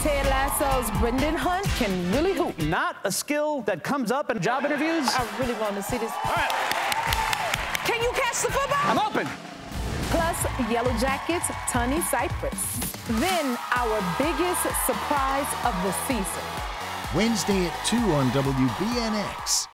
Ted Lasso's Brendan Hunt can really hoop. Not a skill that comes up in job interviews. I really want to see this. All right. Can you catch the football? I'm open. Plus, Yellowjackets, TAWNY CYPRESS. Then, our biggest surprise of the season. Wednesday at 2 on WBNX.